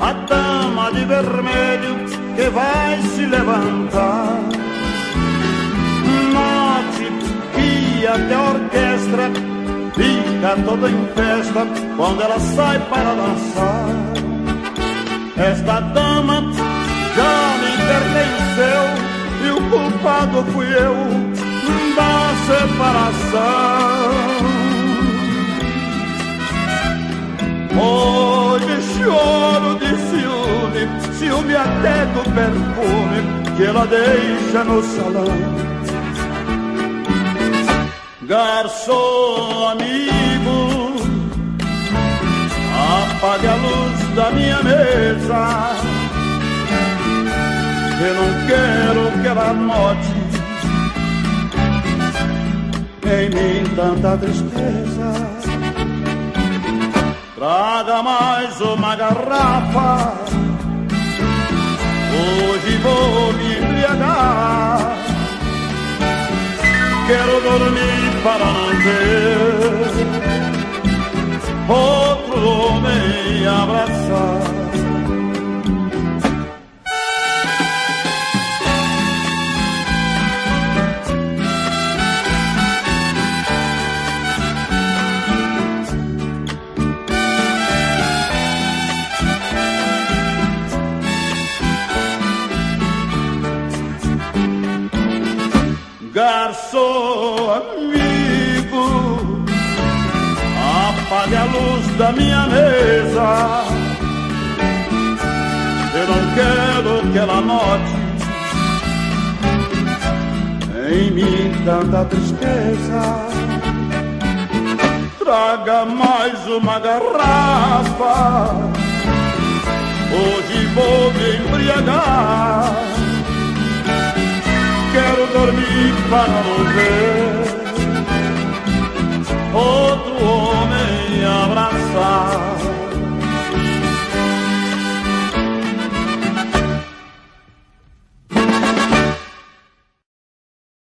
a dama de vermelho que vai se levantar. Note que até a orquestra fica toda em festa quando ela sai para dançar. Esta dama já me pertenceu e o culpado fui eu da separação. Hoje choro de ciúme, ciúme até do perfume que ela deixa no salão. Garçom amigo, apague a luz da minha mesa, eu não quero que ela note em mim tanta tristeza. Traga mais uma garrafa, hoje vou me embriagar. Quero dormir para não ver outro homem abraçar. Garçom amigo, apague a luz da minha mesa, eu não quero que ela note em mim tanta tristeza. Traga mais uma garrafa, hoje vou me embriagar. Quero dormir para não ver